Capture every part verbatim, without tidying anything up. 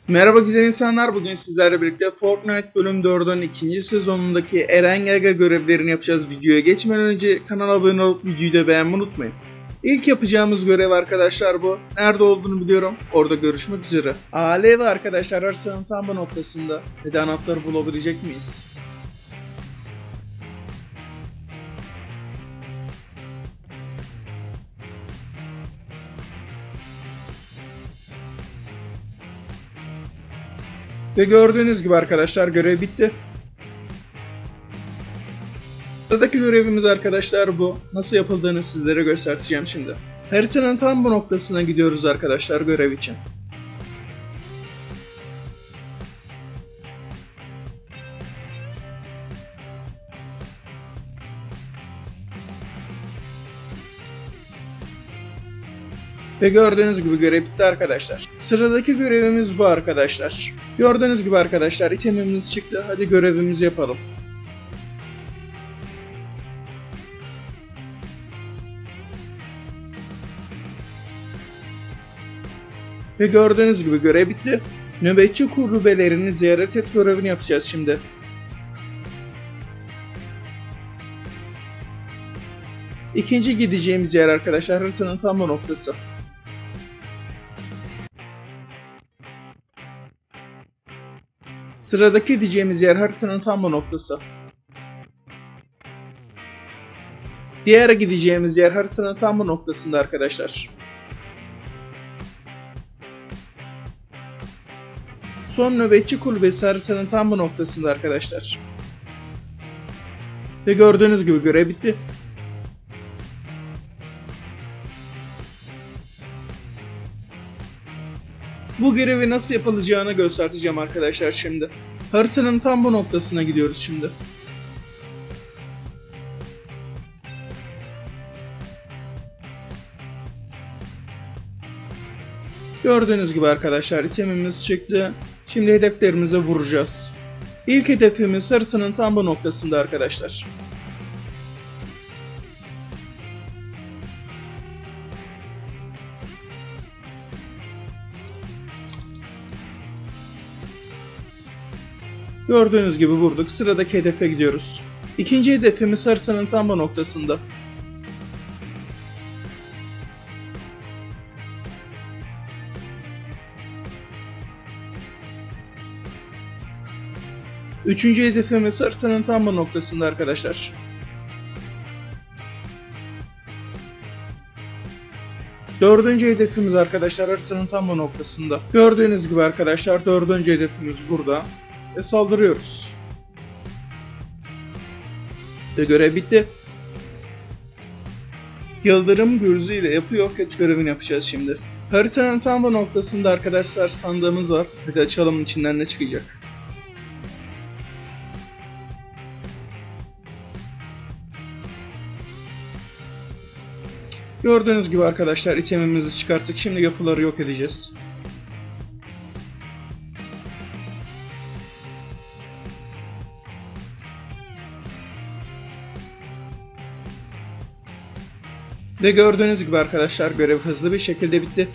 Merhaba güzel insanlar, bugün sizlerle birlikte Fortnite bölüm dördün ikinci sezonundaki Eren Gaga görevlerini yapacağız. Videoya geçmeden önce kanala abone olup videoyu da beğenmeyi unutmayın. İlk yapacağımız görev arkadaşlar bu. Nerede olduğunu biliyorum. Orada görüşmek üzere. Alev arkadaşlar arsanın tam bu noktasında. Hadi anahtarı bulabilecek miyiz? Ve gördüğünüz gibi arkadaşlar görev bitti. Sıradaki görevimiz arkadaşlar bu. Nasıl yapıldığını sizlere göstereceğim şimdi. Haritanın tam bu noktasına gidiyoruz arkadaşlar görev için. Ve gördüğünüz gibi görev bitti arkadaşlar. Sıradaki görevimiz bu arkadaşlar. Gördüğünüz gibi arkadaşlar itemimiz çıktı. Hadi görevimizi yapalım. Ve gördüğünüz gibi görev bitti. Nöbetçi kulübelerini ziyaret et görevini yapacağız şimdi. İkinci gideceğimiz yer arkadaşlar haritanın tam bu noktası. Sıradaki gideceğimiz yer haritanın tam bu noktası. Diğer gideceğimiz yer haritanın tam bu noktasında arkadaşlar. Son nöbetçi kulübesi haritanın tam bu noktasında arkadaşlar. Ve gördüğünüz gibi görev bitti. Bu görevi nasıl yapılacağını göstereceğim arkadaşlar şimdi. Haritanın tam bu noktasına gidiyoruz şimdi. Gördüğünüz gibi arkadaşlar itemimiz çıktı. Şimdi hedeflerimize vuracağız. İlk hedefimiz haritanın tam bu noktasında arkadaşlar. Gördüğünüz gibi vurduk. Sıradaki hedefe gidiyoruz. İkinci hedefimiz haritanın tam bu noktasında. Üçüncü hedefimiz haritanın tam bu noktasında arkadaşlar. Dördüncü hedefimiz arkadaşlar haritanın tam bu noktasında. Gördüğünüz gibi arkadaşlar dördüncü hedefimiz burada. Ve saldırıyoruz. Ve görev bitti. Yıldırım gürzü ile yapı yok et görevini yapacağız şimdi. Haritanın tam bu noktasında arkadaşlar sandığımız var. Hadi açalım içinden ne çıkacak. Gördüğünüz gibi arkadaşlar itemimizi çıkarttık. Şimdi yapıları yok edeceğiz. Ve gördüğünüz gibi arkadaşlar görev hızlı bir şekilde bitti.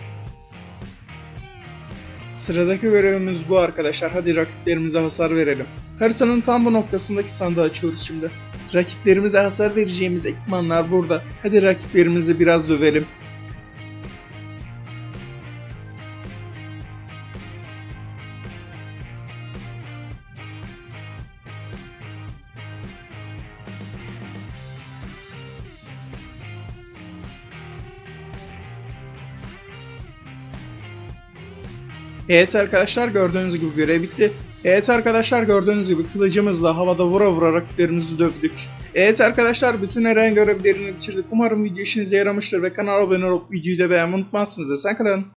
Sıradaki görevimiz bu arkadaşlar. Hadi rakiplerimize hasar verelim. Haritanın tam bu noktasındaki sandığı açıyoruz şimdi. Rakiplerimize hasar vereceğimiz ekipmanlar burada. Hadi rakiplerimizi biraz dövelim. Evet arkadaşlar gördüğünüz gibi görev bitti. Evet arkadaşlar gördüğünüz gibi kılıcımızla havada vura vura rakiplerimizi dövdük. Evet arkadaşlar bütün Eren görevlerini bitirdik. Umarım video işinize yaramıştır ve kanala abone olup videoyu da beğenmeyi unutmazsınız. Esen kalın.